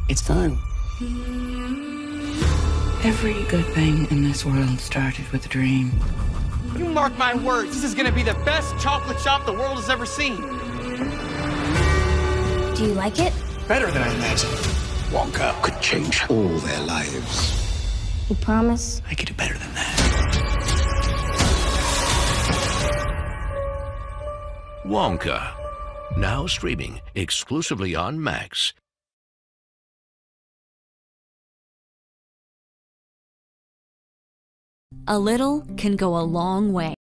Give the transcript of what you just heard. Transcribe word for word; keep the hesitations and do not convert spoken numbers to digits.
It's time. Every good thing in this world started with a dream. You mark my words, this is gonna be the best chocolate shop the world has ever seen. Do you like it? Better than I imagined. Wonka could change all their lives. You promise? I could do better than that. Wonka, now streaming exclusively on Max. A little can go a long way.